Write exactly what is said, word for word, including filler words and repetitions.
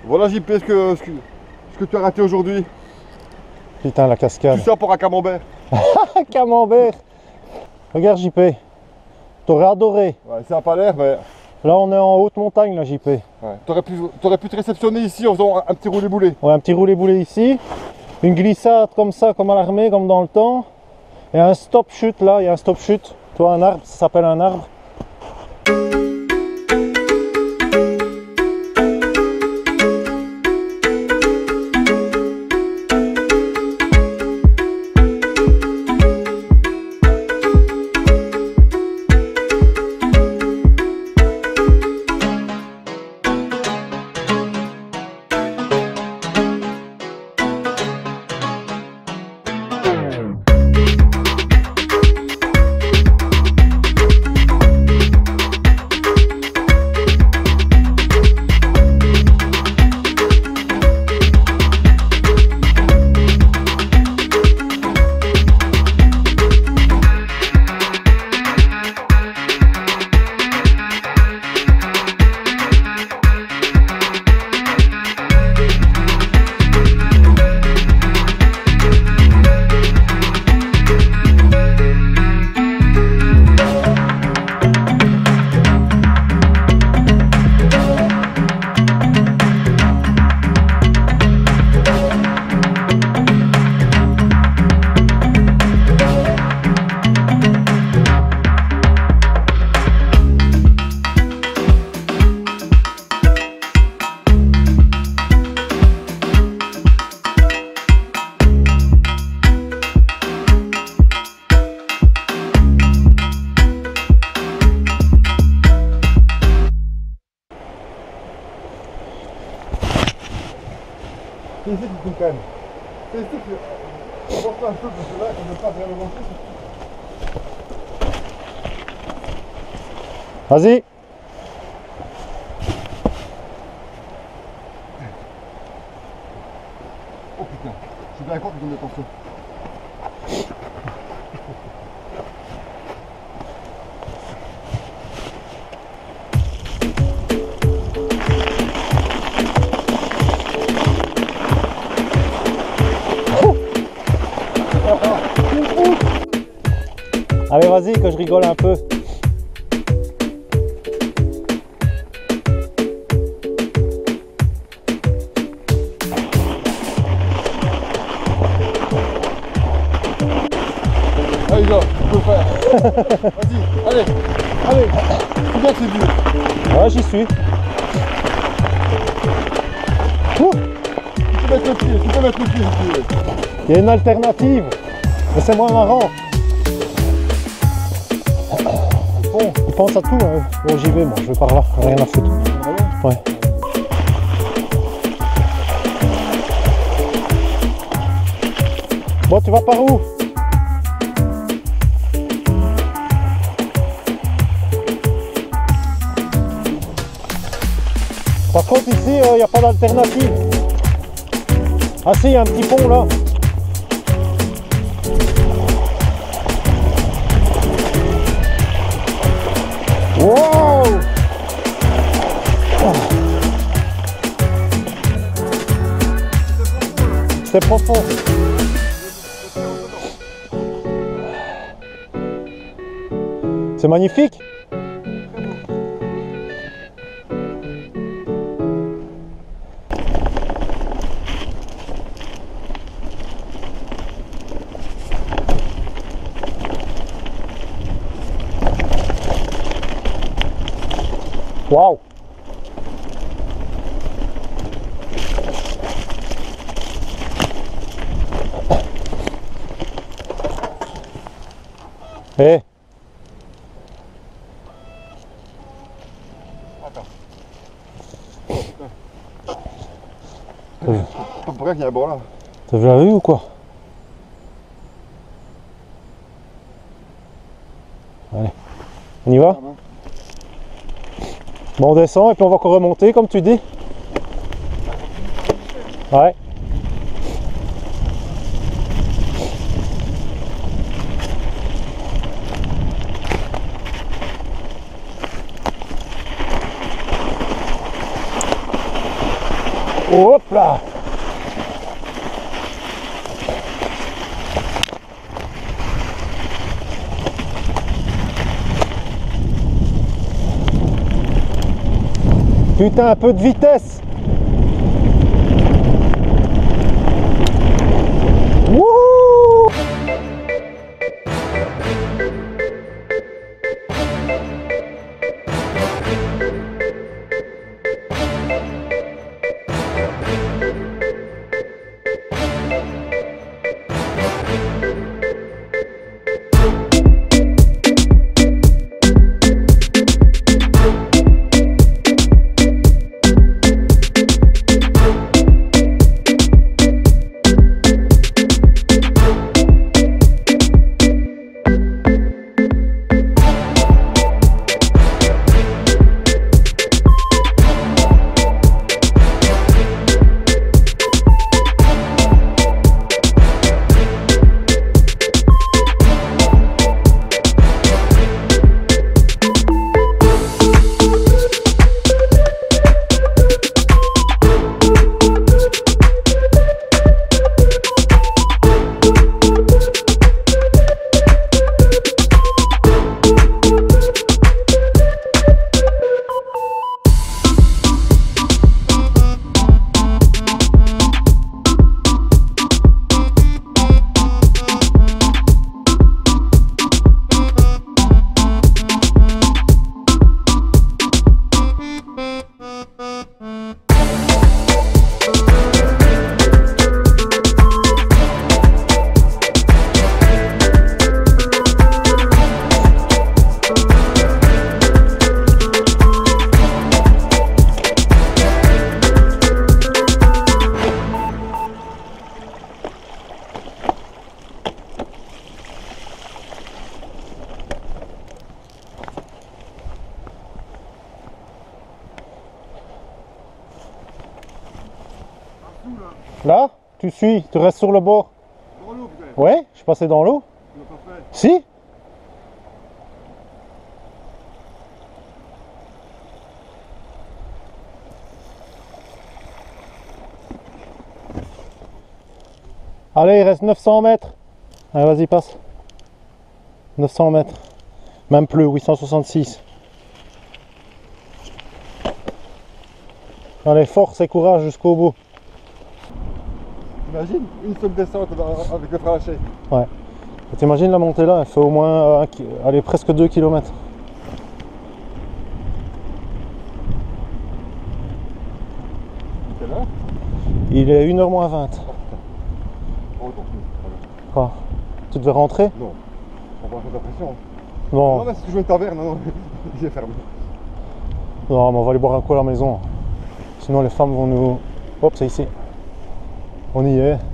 Voilà J P ce que, ce que, ce que tu as raté aujourd'hui. Putain, la cascade. Tout ça pour un camembert. Camembert. Regarde J P. T'aurais adoré. Ouais, ça n'a pas l'air, mais... Là, on est en haute montagne, là, J P. Ouais. T'aurais pu, t'aurais pu te réceptionner ici en faisant un, un petit roulé-boulé. Ouais, un petit roulé-boulé ici. Une glissade comme ça, comme à l'armée, comme dans le temps. Et un stop-chute, là. Il y a un stop-chute. Toi, un arbre, ça s'appelle un arbre. C'est ici qu'il faut quand même. C'est ici que... On va faire un peu parce que là, on ne peut pas vraiment monter. Vas-y. Oh putain, je suis bien content de mettre en feu. Allez, vas-y, que je rigole un peu. Allez, là, tu peux le faire. Vas-y, allez, allez. Combien c'est dur? Ouais, j'y suis. Ouh. Tu peux mettre le pied, tu peux mettre le pied si tu veux. Il y a une alternative, mais c'est moins marrant. Bon, il pense à tout, hein. Bon, j'y vais, moi, je vais par là, rien à foutre. Ouais. Bon, tu vas par où? Par contre, ici, il euh, n'y a pas d'alternative. Ah si, il y a un petit pont là. Wow! C'est profond. C'est magnifique. Waouh! Eh! Attends. Pas pour rien qu'il y a un bord là. T'as vu la vue ou quoi? Allez, on y va? Bon, on descend et puis on va encore remonter comme tu dis. Ouais. Hop là. Putain, un peu de vitesse. Wouhou! Là, tu suis, tu restes sur le bord. Dans l'eau peut-être. Ouais, je suis passé dans l'eau. Tu l'as pas fait. Si. Allez, il reste neuf cents mètres. Allez, vas-y, passe. neuf cents mètres. Même plus, huit cent soixante-six. Allez, force et courage jusqu'au bout. Imagine une seule descente avec le frein lâché. Ouais. T'imagines la montée là, elle fait au moins un, allez, presque deux kilomètres. Quelle heure? Il est une heure moins vingt. Oh, tant pis. Quoi? Tu devais rentrer? Non. On va faire de la pression. Non. Non, mais si tu joues une taverne, non, non. Il est fermé. Non, mais on va aller boire un coup à la maison. Sinon les femmes vont nous... Hop, c'est ici. On y est.